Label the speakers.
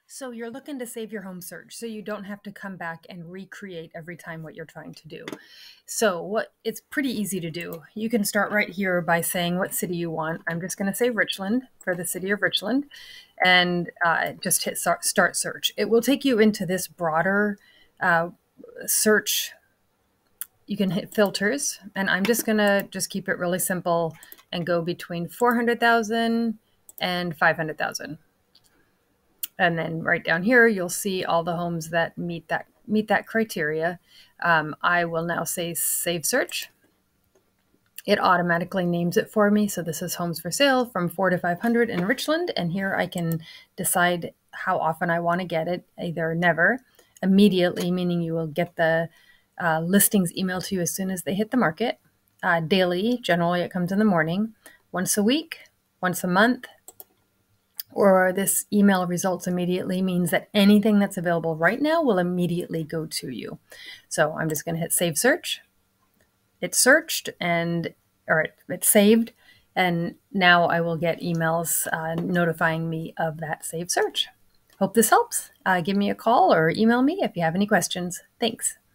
Speaker 1: So you're looking to save your home search so you don't have to come back and recreate every time what you're trying to do. So it's pretty easy to do. You can start right here by saying what city you want. I'm just going to say Richland for the city of Richland and just hit start search. It will take you into this broader search. You can hit filters, and I'm just going to keep it really simple and go between 400,000 and 500,000. And then right down here, you'll see all the homes that meet that criteria. I will now say save search. It automatically names it for me. So this is homes for sale from 4 to 500 in Richland. And here I can decide how often I want to get it, either never, immediately, meaning you will get the listings emailed to you as soon as they hit the market. Daily, generally it comes in the morning, once a week, once a month, or this email results immediately means that anything that's available right now will immediately go to you. So I'm just going to hit save search. It's searched or it's saved. And now I will get emails notifying me of that saved search. Hope this helps. Give me a call or email me if you have any questions. Thanks.